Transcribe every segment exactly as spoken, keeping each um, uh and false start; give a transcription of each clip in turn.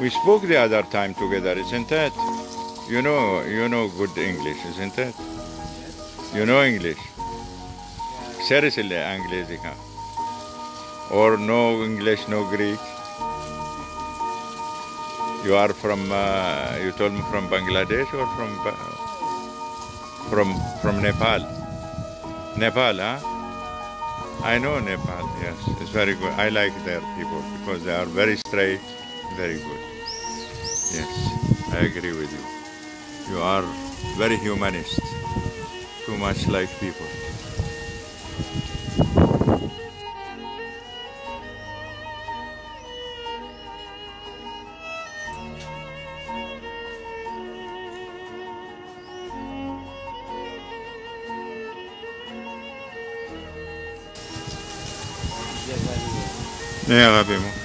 We spoke the other time together, isn't it? You know, you know good English, isn't it? You know English. Seriously, English, or no English, no Greek. You are from, uh, you told me from Bangladesh or from, from, from Nepal? Nepal, huh? I know Nepal, yes, it's very good. I like their people because they are very straight, very good. Yes, I agree with you. You are very humanist, too much like people. Ναι αγάπη μου.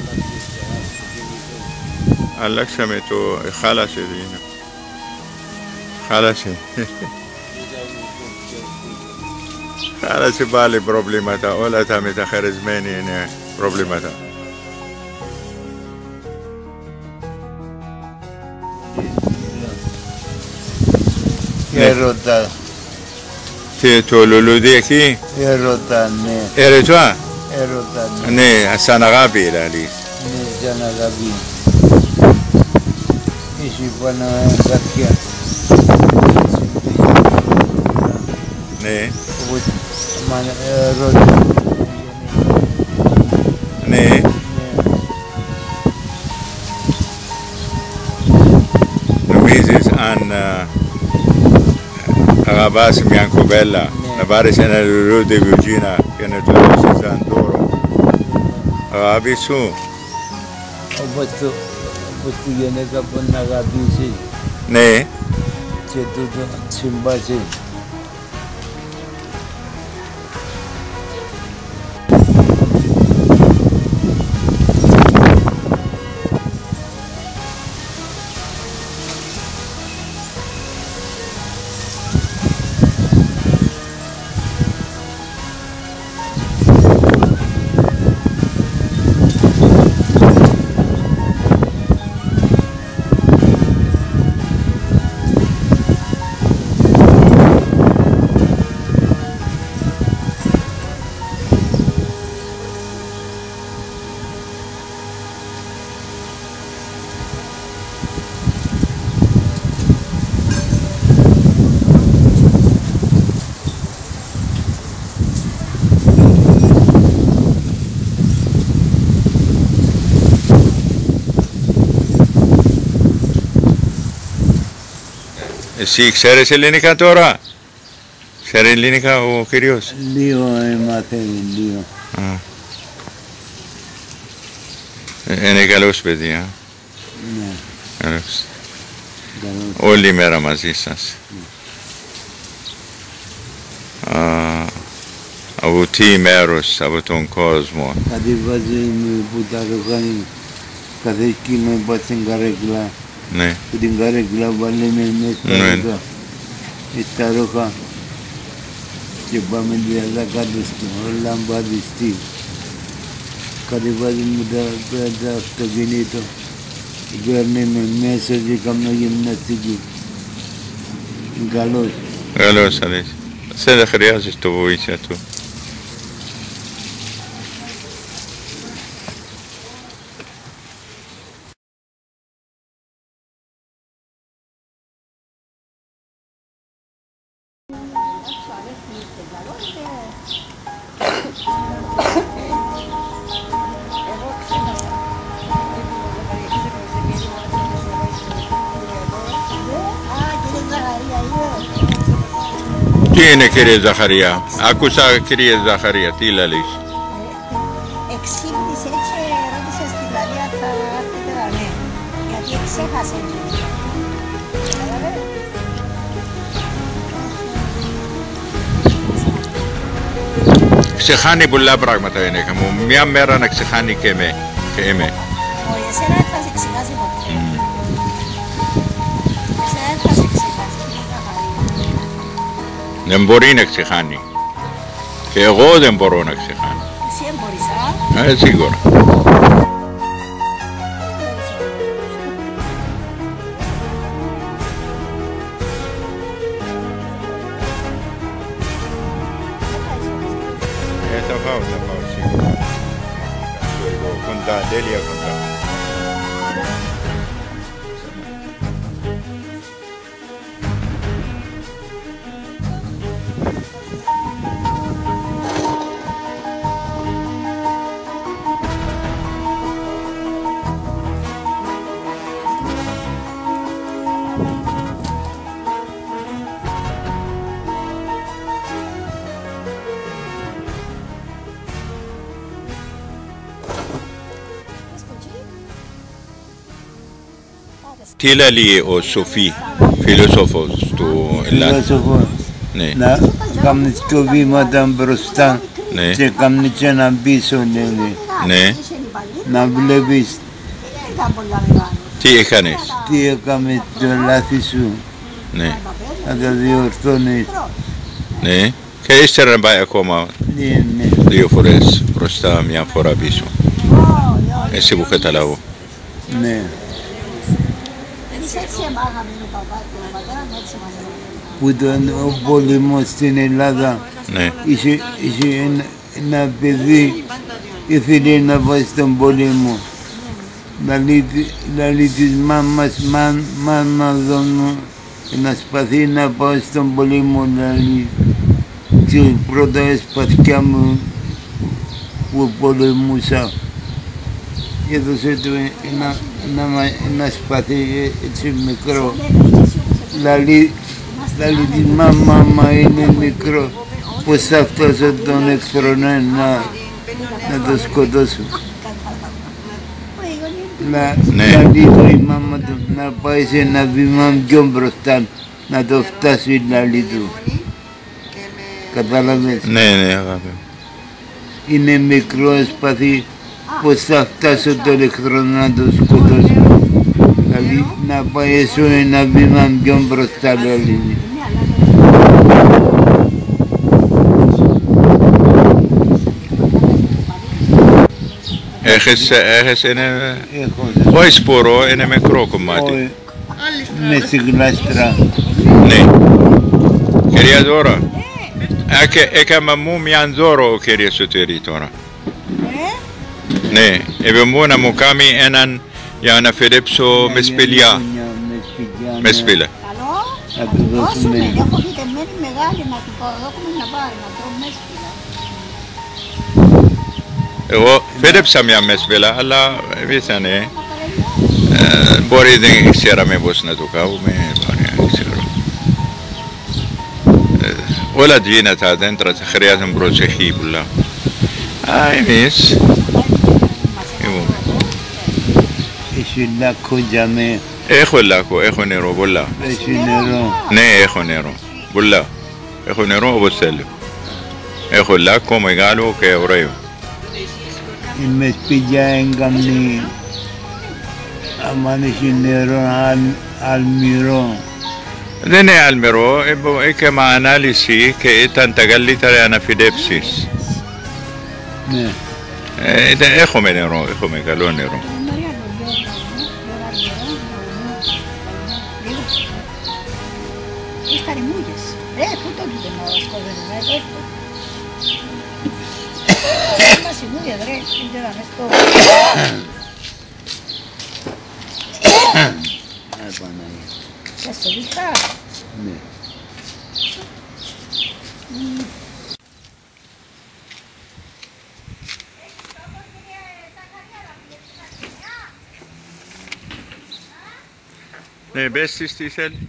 Αλλάξαμε το... χάλασε είναι. Χάλασε. Χάλασε πάλι προβλήματα. Όλα τα μεταχαρισμένοι είναι προβλήματα. Έρωτα. Τι το λουλούδι εκεί. Έρωτα, ναι. Έρωτα. Έρωτα, ναι. Ναι, σαν αγάπη δηλαδή. Ναι, σαν αγάπη. Είσαι πάνω κάποια. Ναι. Οπότε, μα έρωτα. Ναι. Νομίζεις αν αγαπάς μια κοπέλα να πάρεις ένα λουλούδι Βιουτζίνα και να το δώσεις σαν δώρο. Αγάπη σου. Οπότε, οπότε η γυναίκα μπορεί να αγαπήσει. Ναι. Και τούτο συμβάσει. Εσύ ξέρεις ελληνικά τώρα? Ξέρει ελληνικά ο κύριος? Λίγο έμαθε, λίγο. Α. Είναι καλός παιδί, α. Ναι. Καλός. Καλώς. Όλη η μέρα μαζί σας. Ναι. Α, από τι μέρος, από τον κόσμο? Κατεβάζει που τα ροχάνει. Κάθε κύμα πάει στην καρέκλα. Ναι. Που την καρέκλα βάλουμε μέσα στα ροχά. Στα ροχά. Και πάμε δηλαδή κάτω στο λαμπαδιστή. Κατεβάζουμε τα αυτοκίνητο. Παίρνουμε μέσα και κάνουμε γυμναστική. Καλώς. Καλώς, αλήθεια. Σε δεν χρειάζεσαι το βοήθεια του. Τι είναι κύριε Ζαχαρία? Άκουσα κύριε Ζαχαρία, τι λες? Εξύπνησε και ρώτησε στη Λαρία θα έρθετε δαμέ, γιατί ξέχασε. Ξεχάνει πολλά πράγματα η γυναίκα μου. Μια μέρα να ξεχάνει και με. Και εμέ. Όχι, εσένα δεν θα σε ξεχάσει ποτέ. Mm. Εσένα δεν θα σε ξεχάσει. Δεν μπορεί να ξεχάνει. Και εγώ δεν μπορώ να ξεχάνω. Εσύ δεν μπορείς, α? Ε, σίγουρα. tafau, tafau, sicuro. Conta, Delia conta. Tila li o Sophie, filosofos tu la. Filosofo. Ne, Na kamnitkovi madam Brostan. ne, Ce kamnice na biso nele. ne. Na vlevis. Τι έκανες? Τι έκαμε το λάθη σου. Ναι, Να τα διορθώνεις. ναι. Και ύστερα να πάει ακόμα Ναι, ναι. δύο φορές μπροστά, μια φορά πίσω. Εσύ που καταλάβω. Ναι. Που ήταν ο πόλεμος στην Ελλάδα. Ναι, Είχε, είχε ένα, ένα παιδί ήθελε να πάει στον πόλεμο. Λαλεί, λαλεί της μάμας, μάν, μάνα δώνω, να σπαθεί να πάω στον πόλεμο, λαλεί. Και πρώτα σπαθιά μου που πολεμούσα. Έδωσε του ένα, ένα, ένα σπαθί έτσι μικρό. Λαλεί, λαλεί της μάμα, μα είναι μικρό. Πώς θα φτάσω τον εχθρό να, να το σκοτώσω. Να, Ναι. να λύτω η μάμα του να πάει σε ένα βήμα πιο μπροστά, να το φτάσει να λύτω. Κατάλαβες, ναι, ναι, αγάπη. είναι μικρό σπαθί, πώς θα φτάσω τον εχθρό να το σκοτώσω. Δηλαδή να πάει σε ένα βήμα πιο μπροστά, δηλαδή. Έχεις, έχεις ένα... Έχω Όχι σπορό, είναι μικρό κομμάτι. όχι, με στη γλάστρα. Ναι. Κυρία Δώρα, έκα- έκανα μου μια δώρο, κυρία Σωτήρη, τώρα. Ναι, είπε μου να μου κάνει έναν για να φυλέψω με σπηλιά. Με σπηλιά, Με ναι. σπήλα. Να του δώσουμε. Έχω φυτεμένη μεγάλη να του δώσουμε να πάρει, να τρώμε μέσπηλα. Εγώ φύλεψα μια με σπήλα, αλλά ήτανε. Ε, μπορεί δεν ξέραμε πώς να το κάνουμε, μπορεί να ξέρω. Ε, όλα γίνα τα δέντρα, τα χρειάζεται προσοχή πολλά. Α, εμείς, εγώ, Έχει λάκκο για με, έχω λάκκο, έχω νερό, πολλά. έχει νερό. Ναι, έχω νερό, πολλά. Έχω νερό όπως θέλω. Έχω λάκκο μεγάλο και ωραίο. Η μεσπηλιά έγκαμνη, άμα έχει νερό αλ- αλμυρό. Δεν είναι αλμερό, έκανα ανάλυση και ήταν τα καλύτερα αναφυλέψεις. Ναι, Ε, ήταν- έχουμε νερό, έχουμε καλό νερό. Τις καριμούγες. Ε, πού το κοίτα να σκοτώνουμε, ε, πες το. Μα σιμούγες, ρε, δεν ξέραμε στο... Α, Παναγία. Και στο δείχτα. Ναι. Ναι, μπες της τι θέλει.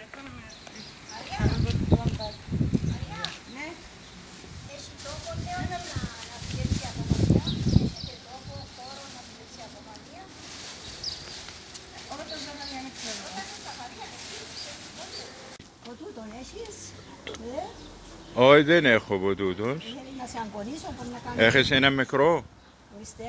Ποτού τον έχεις, ε, Όχι, δεν έχω από τούτος. θέλει να σε αγωνίσω, πώς να κάνεις. Έχεις ένα μικρό. Ορίστε.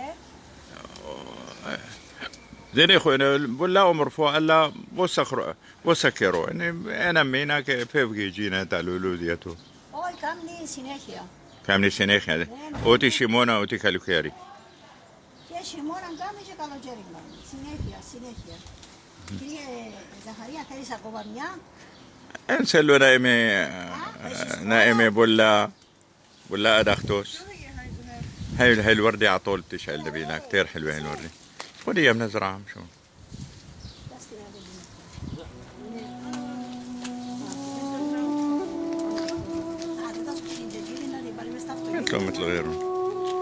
Δεν έχω, είναι πολλά όμορφο, αλλά πόσα, χρο... πόσα καιρό. Είναι ένα μήνα και φεύγει η Τζίνα τα λουλούδια του. Όχι, κάνει συνέχεια. Κάνει συνέχεια. δε. Ό,τι χειμώνα, ό,τι καλοκαίρι. Και χειμώνα κάνει και καλοκαίρι κάνει. Συνέχεια, συνέχεια. Κύριε Ζαχαρία, θέλεις ακόμα μια? Δεν θέλω να είμαι, να είμαι πολλά, πολλά αδαχτός. هاي هاي الوردة على طول بتشعل نبيلة، كتير حلوة هاي الوردة. خذي بنزرعها شو. مثلهم مثل غيرهم.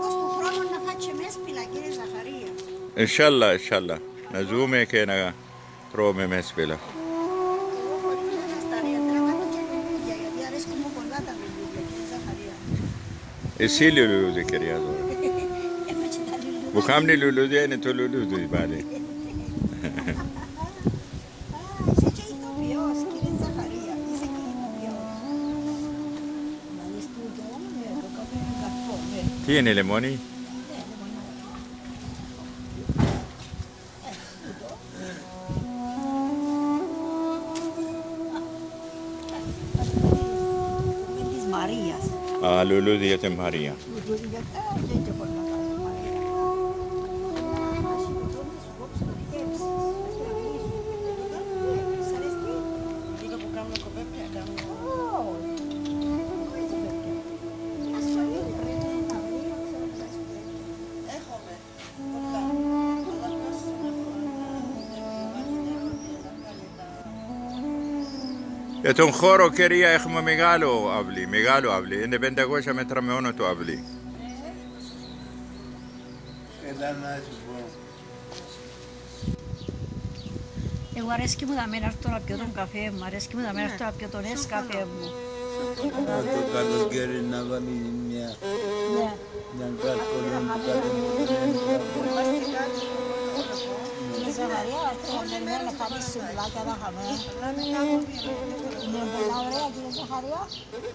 إن شاء الله إن شاء الله نزومي كينا رومي مسبلة. إيش اللي لولو ذكر يا زول؟ بكامني لولو ذي أنا تلولو ذي بالي. ¿Tiene limoni? Marías. Ah, Lulu dice María. يتون خورو كريا إخما ميغالو قبلي ميغالو قبلي إن بندقوشة مترميونو تو قبلي. Εγώ αρέσκει μου να μένω έρθω να πιω τον καφέ μου, αρέσκει μου να μένω έρθω να πιω τον εσκαφέ μου. Το καλοκαίρι να βάλει μια Ζαχαρία, αυτό να κάνεις σουβλάκια να χαμέ. Είναι πολλά ωραία κύριε Ζαχαρία.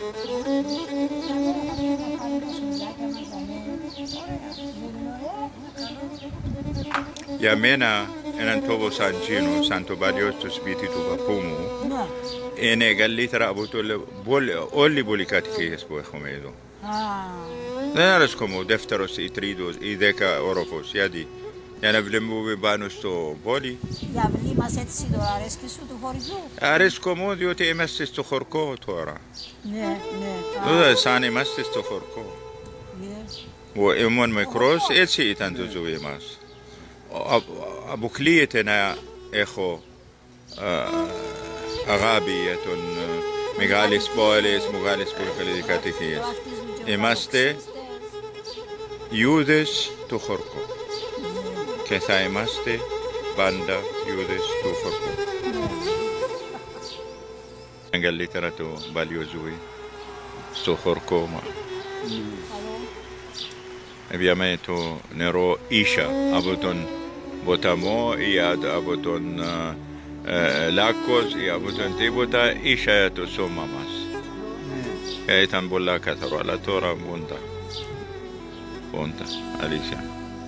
Για μένα έναν τόπο σαν Τζίνο, σαν το παλιό στο σπίτι του παππού μου, είναι καλύτερα από το όλοι οι πολυκατοικίες που έχουμε εδώ. Δεν αρέσκω μου δεύτερος ή τρίτος ή δέκα όροφος, γιατί για να βλέπουμε πάνω στο πόλι. Για βλή μας έτσι τώρα, αρέσκει σου του χωριού. Αρέσκω μου διότι είμαστε στο χωρκό τώρα. Ναι, ναι. Τώρα σαν είμαστε στο χωρκό. Ναι. Ήμουν μικρός, έτσι ήταν το ζωή μας. Αποκλείεται να έχω αγάπη για τον μεγάλες πόλεις, μεγάλες πολυκατοικίες. Είμαστε Ιούδες του χωρκού. Και θα είμαστε πάντα Ιούδες του χωρκού. Καλύτερα το παλιό ζωή στο χωρκό μας. Abbiamo το νερό ίσια από τον ποταμό ή από τον λάκκος ή από τον τίποτα, ίσια το σώμα μας. Ήταν πολλά καθαρό, αλλά τώρα πόντα. Πόντα, αλήθεια.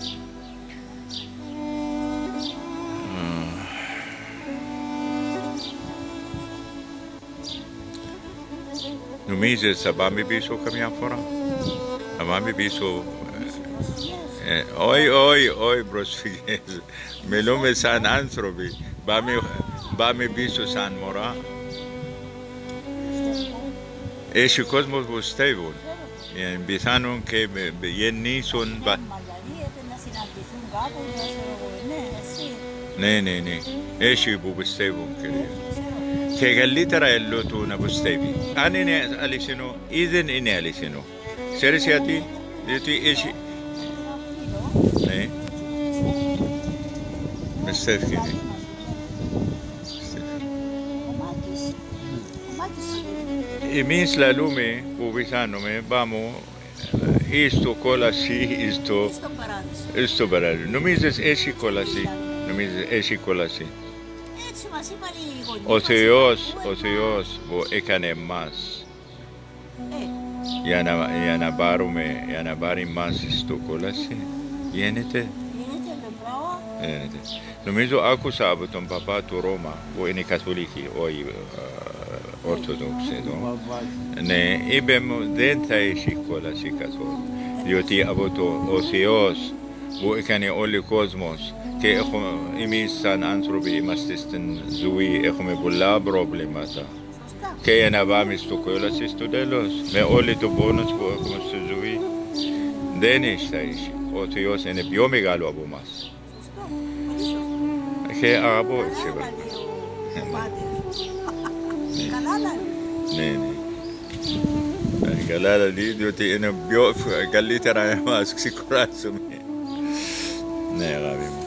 Νομίζεις θα πάμε πίσω καμιά φορά? Θα πάμε πίσω? Όχι, όχι, όχι προσφυγές. Μιλούμε σαν άνθρωποι. Πάμε πίσω σαν μωρά. Έχει κόσμος που πιστεύουν. Πιθανόν και γεννήσουν. Ναι, ναι, ναι. Έχει που πιστεύουν, κυρία. Και καλύτερα έλω του να πιστεύει. Αν είναι αληθινό ή δεν είναι αληθινό. Ξέρεις γιατί? Διότι έχει... Ναι. Πιστεύει. Εμείς λαλούμε που πιθάνουμε πάμε ή στο κόλαση ή στο... στο παράδεισο. Νομίζεις έχει κόλαση. Νομίζεις έχει κόλαση. Ο Θεός, ο Θεός που έκανε εμάς για να, για να πάρουμε, για να πάρει εμάς στο κόλαση. Γίνεται. Γίνεται. Νομίζω άκουσα από τον παπά του Ρώμα που είναι καθολική, όχι ορθοδόξη εδώ. Ναι, είπε μου δεν θα έχει κόλαση καθόλου. Διότι από το ο Θεός που έκανε όλο ο κόσμος και εμείς σαν άνθρωποι είμαστε στην ζωή, έχουμε πολλά προβλήματα. Και για να πάμε στο κόλαση στο τέλος, με όλο το πόνος που έχουμε στη ζωή, Δεν είσαι εσύ. Ο Θεός είναι πιο μεγάλο από εμάς. Σωστό, πολύ σωστό. Και αγαπώ έτσι. Καλά λέει ο Πάτερς. Καλά λέει. Ναι, ναι. Καλά λέει, διότι είναι πιο καλύτερα να μας ξεκουράσουμε. Ναι, αγάπη μου.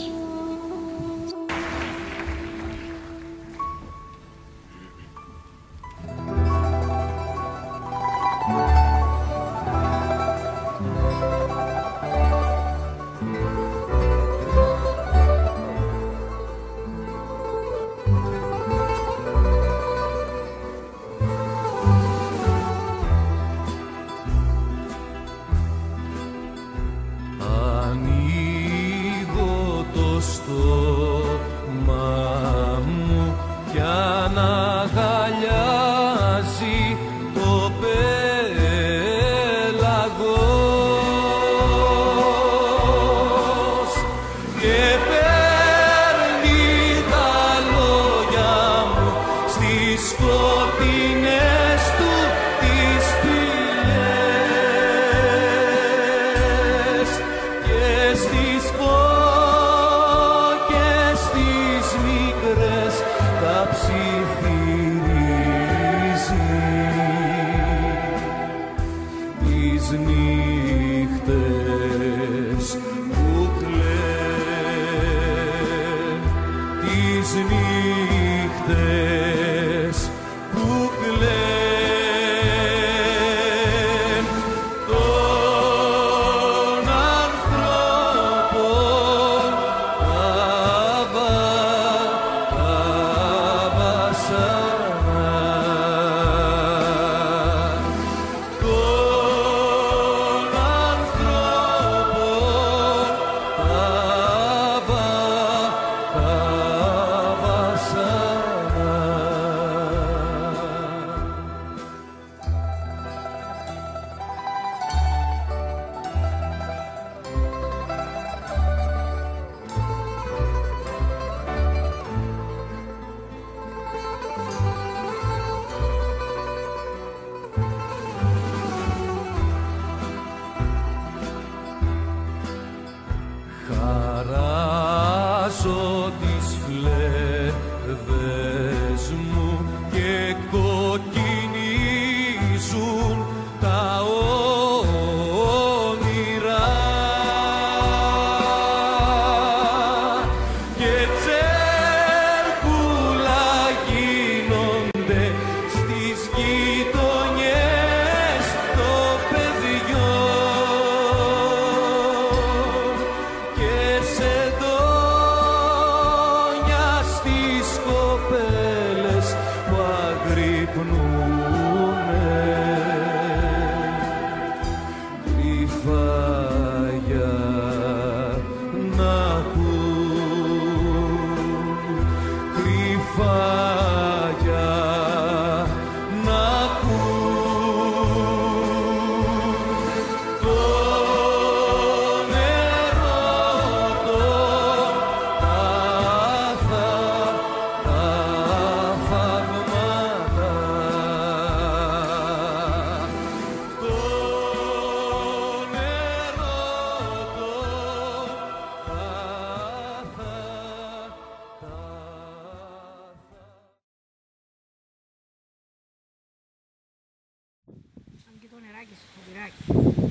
Και το νεράκι στο σφυράκι.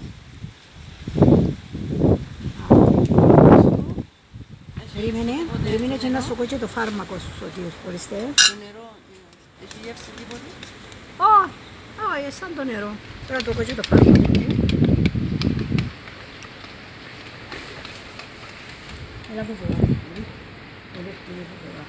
Περίμενε, περίμενε και να σου πω και το φάρμακο σου, Σωτήρ, χωριστέ. Το νερό, έχει γεύσει τίποτε? Ω, όχι, σαν το νερό. Τώρα το πω και το φάρμακο. Έλα που τώρα. Έλα που τώρα.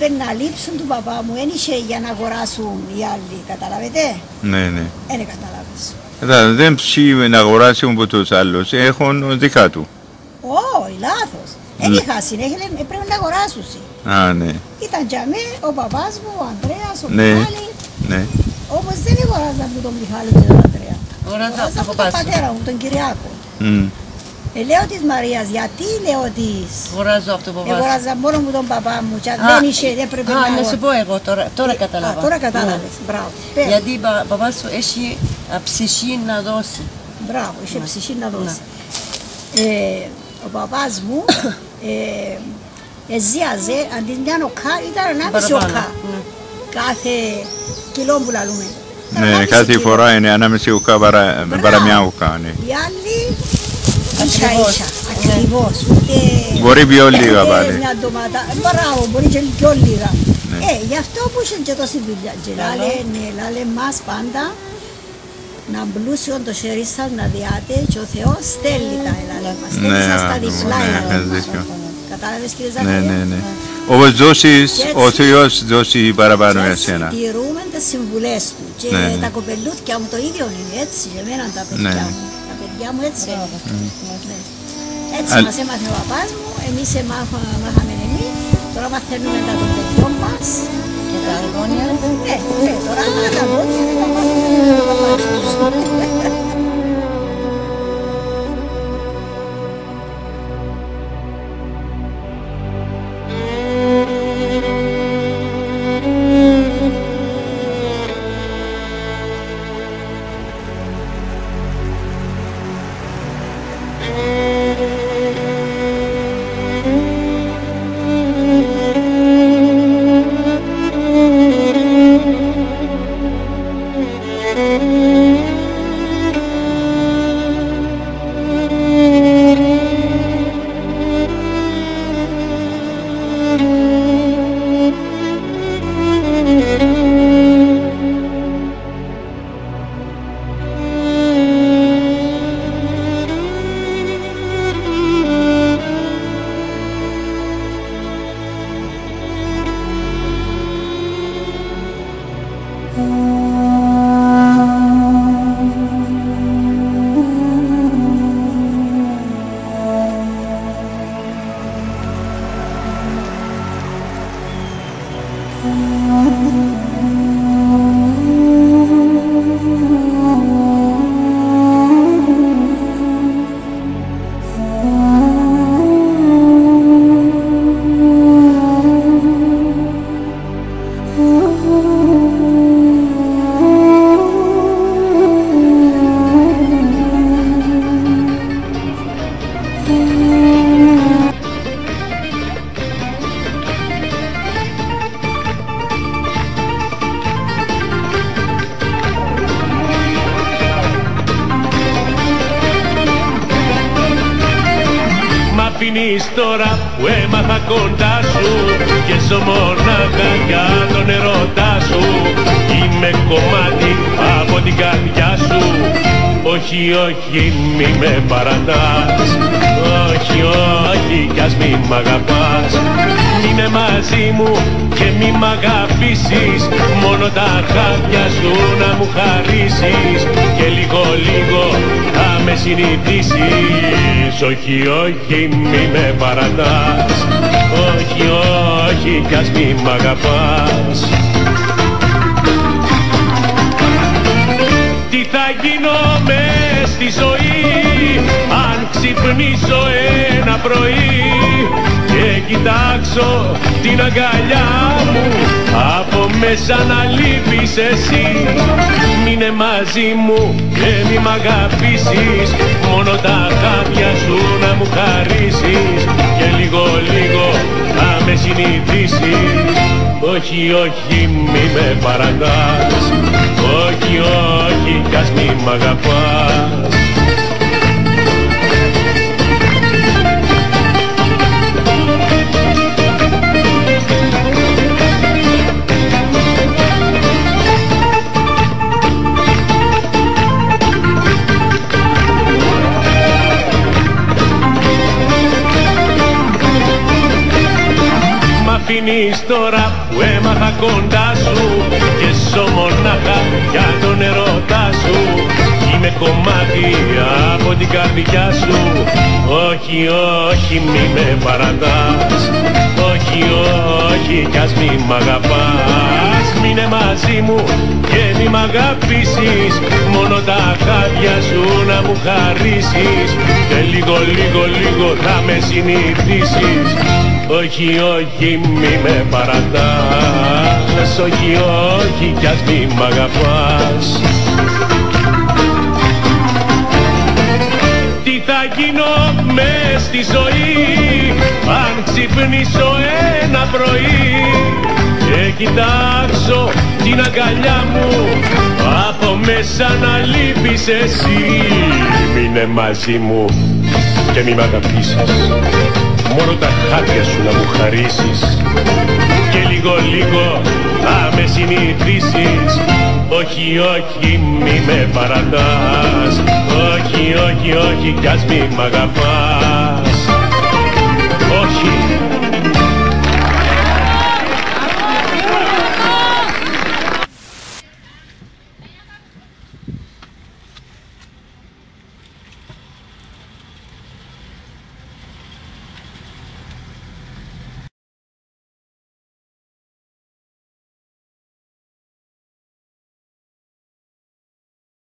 έπρεπε να λείψουν του παπά μου, δεν είχε για να αγοράσουν οι άλλοι, καταλάβετε. Ναι, ναι. Δεν καταλάβεις. Εδώ δεν ψήφι να αγοράσουν από τους άλλους, έχουν δικά του. Όχι, λάθος. Δεν είχα συνέχεια, πρέπει να αγοράσουν. Α, ναι. Ήταν για μέ, ο παπάς μου, ο Ανδρέας, ο Ναι. Μιχάλη. Ναι. Όμως δεν αγοράζα από τον Μιχάλη και τον Ανδρέα. Αγοράζα από τον τον παπά σου. πατέρα μου, τον Κυριάκο. Μμ. Ε, λέω της Μαρίας, γιατί λέω της. Αγοράζω από τον παπά σου. Αγοράζα μόνο μου τον παπά μου και αν Α, δεν είχε, δεν πρέπει α, να να αγοράσω. σου πω εγώ τώρα, τώρα Α, κατάλαβα. τώρα κατάλαβες, μπράβο. Πες. Γιατί ο παπάς σου έχει α, ψυχή να δώσει. Μπράβο, είχε Ναι. ψυχή να δώσει. Ε, ο παπάς μου ε, εζίαζε, αντί μια οκά, ήταν ενάμιση Παραπάνω, οκά. ναι. Κάθε κιλό που λαλούμε. Ήταν Ναι, ενάμιση κάθε κιλό. φορά είναι ανάμεση ουκά παρά, Μπράβο. παρά μια ουκά, ναι. Οι άλλοι ίσα Ακριβώς. ίσα, ακριβώς. Και Μπορεί πιο λίγα και πάλι. μια ντομάτα, μπράβο, μπορεί και πιο λίγα. Ναι. Ε, γι' αυτό που είχε και τόση δουλειά. Και Καλό. λάλε, ναι, λάλε μας πάντα να μπλούσιον το χέρι σας να διάτε και ο Θεός στέλνει τα ελάλε μας. Στέλνει Ναι, σας τα ναι, διπλά ναι, ελάλε έχεις μας. δίκιο. Κατάλαβες κύριε Ναι, Ζαχαρία. ναι, ναι. Όπως δώσεις, Και ο έτσι- Θεός δώσει παραπάνω Και για έτσι σένα. τηρούμε τις συμβουλές του. Και Ναι, ναι. τα κοπελούθια μου το ίδιο είναι έτσι. Για μένα τα παιδιά Ναι. μου. Τα παιδιά μου έτσι είναι. Ναι. Έτσι Αλλά- μας έμαθε ο παπάς μου, εμείς εμάθα- μάθαμε εμείς. Τώρα μαθαίνουμε τα των παιδιών μας. Και τα αργόνια. Ναι, ναι, τώρα τα γόνια τα μάθουμε ο παπάς τους. αφήνεις τώρα που έμαθα κοντά σου και ζω μονάχα για τον ερώτα σου. Είμαι κομμάτι από την καρδιά σου. Όχι, όχι, μη με παρατάς. Όχι, όχι, κι ας μη μ' αγαπάς. Μείνε μαζί μου και μη μ' αγαπήσεις. Μόνο τα χάπια σου να μου χαρίσεις και λίγο λίγο θα με συνηθίσεις. Όχι, όχι, μη με παρατάς. Όχι, όχι, κι ας μη μ' αγαπάς. Τι θα γίνω μες στη ζωή αν ξυπνήσω ένα πρωί και κοιτάξω την αγκαλιά μου από μέσα να λείπεις εσύ. Μείνε μαζί μου και μη μ' αγαπήσεις. Μόνο τα χάπια σου να μου χαρίσεις και λίγο λίγο θα με συνηθίσεις. Όχι, όχι, μη με παρατάς. Όχι, όχι, κι ας μη μ' αγαπάς. Μ' μείνεις τώρα που έμαθα κοντά σου και ζω μονάχα για τον ερώτα σου. Είμαι κομμάτι από την καρδιά σου. Όχι, όχι, μη με παρατάς. Όχι, όχι, κι ας μη μ' αγαπάς. Μείνε μαζί μου και μη μ' αγαπήσεις. Μόνο τα χάδια σου να μου χαρίσεις και λίγο, λίγο, λίγο θα με συνηθίσεις. Όχι, όχι, μη με παρατάς. Όχι, όχι, κι ας μη μ' αγαπάς. Τι θα γίνω μες στη ζωή αν ξυπνήσω ένα πρωί και κοιτάξω την αγκαλιά μου από μέσα να λείπεις εσύ. Μείνε μαζί μου και μη μ' αγαπήσεις. Μόνο τα χάτια σου να μου χαρίσεις και λίγο λίγο θα με συνηθίσεις. Όχι, όχι, μη με παρατάς. Όχι, όχι, όχι, κι ας μη μ' αγαπάς.